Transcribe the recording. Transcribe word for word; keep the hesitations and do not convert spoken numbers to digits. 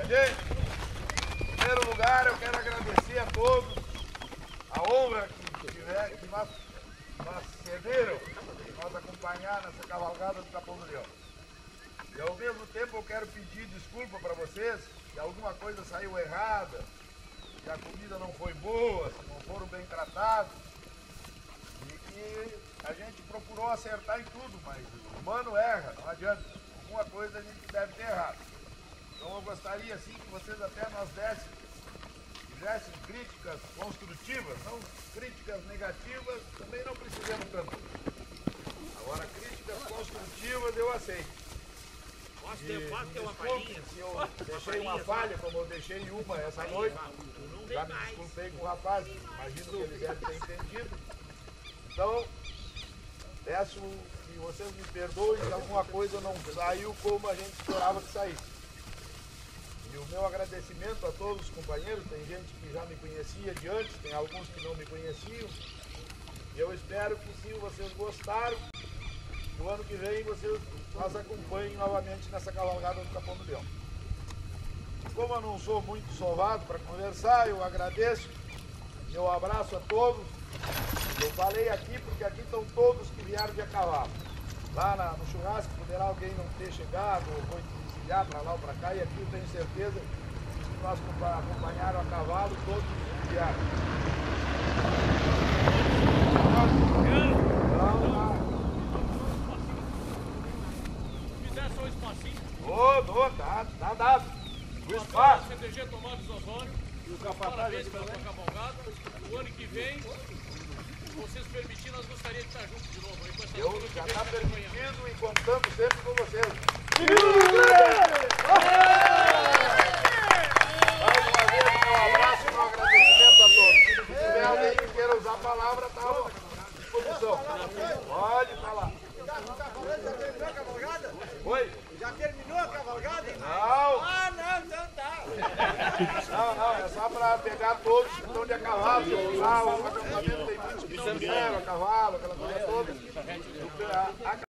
Gente, em primeiro lugar eu quero agradecer a todos a honra que, tiver, que nós, nós cederam, que nós acompanhar nessa cavalgada do Capão do Leão. E ao mesmo tempo eu quero pedir desculpa para vocês se alguma coisa saiu errada, se a comida não foi boa, se não foram bem tratados. E que a gente procurou acertar em tudo, mas o humano erra, não adianta. Alguma coisa a gente deve ter errado. Então eu gostaria assim que vocês até nós dessem, fizessem críticas construtivas, não críticas negativas, também não precisamos tanto. Agora críticas construtivas eu aceito. Posso ter, posso ter uma Desculpe palhinha? se eu deixei uma falha, como eu deixei uma essa noite. Já me desculpei com o rapaz, imagino que ele deve ter entendido. Então, peço que vocês me perdoem se alguma coisa não saiu como a gente esperava que saísse. E o meu agradecimento a todos os companheiros, tem gente que já me conhecia de antes, tem alguns que não me conheciam. E eu espero que sim, vocês gostaram. No ano que vem vocês nos acompanhem novamente nessa cavalgada do Capão do Leão. Como eu não sou muito sovado para conversar, eu agradeço. Meu abraço a todos. Eu falei aqui porque aqui estão todos que vieram de a cavalo. Lá na, no churrasco poderá alguém não ter chegado ou foi desviar para lá ou para cá, e aqui eu tenho certeza que nós acompanharam a cavalo todos vieram. Fizer só um espacinho. Ô, oh, tá, tá dado. O espaço. C T G Tomates Osório. E o capataz Parabéns pela tua cavalgada. O ano que vem, se vocês permitirem, nós gostaríamos de estar juntos de novo. Aí, com essa Eu turma que já vem está nos acompanhando. permitido e contando sempre com vocês. Mais uma vez, meu abraço e meu agradecimento a todos. Se tiver alguém que queira usar a palavra, está à disposição. Pode falar. Já terminou a cavalgada? Oi? Já terminou a cavalgada? Não, Ah, não, então tá. não, não, é só para pegar todos que estão de a cavalo. Se usar o acampamento tem muitos que não vieram a cavalo, aquela coisa toda. A- a